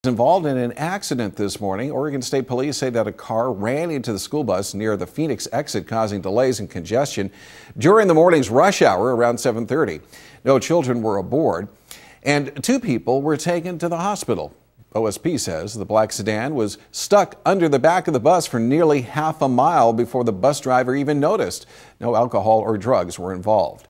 Involved in an accident this morning. Oregon State Police say that a car ran into the school bus near the Phoenix exit, causing delays and congestion during the morning's rush hour around 7:30. No children were aboard, and 2 people were taken to the hospital. OSP says the black sedan was stuck under the back of the bus for nearly half a mile before the bus driver even noticed. No alcohol or drugs were involved.